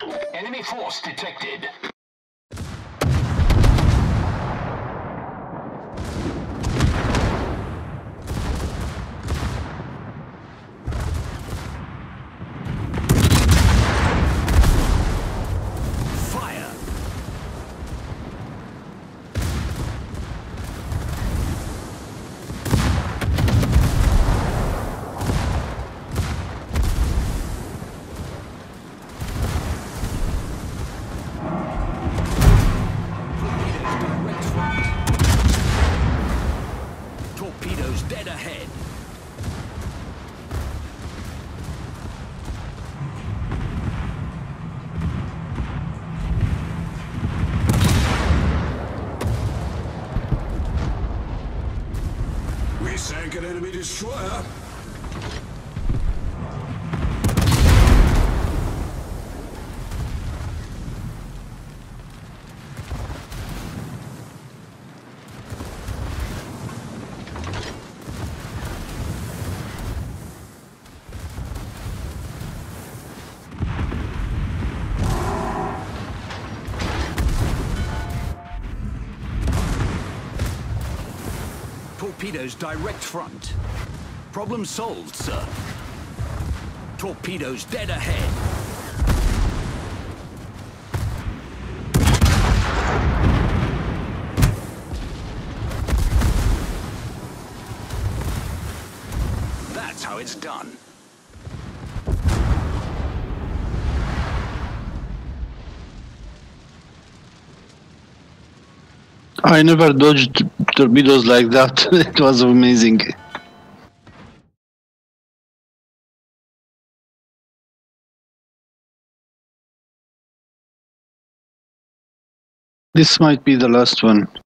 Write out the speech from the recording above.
Enemy force detected. Fire! Torpedoes dead ahead. We sank an enemy destroyer. Torpedoes direct front. Problem solved, sir. Torpedoes dead ahead. That's how it's done. I never dodged torpedoes like that. It was amazing. This might be the last one.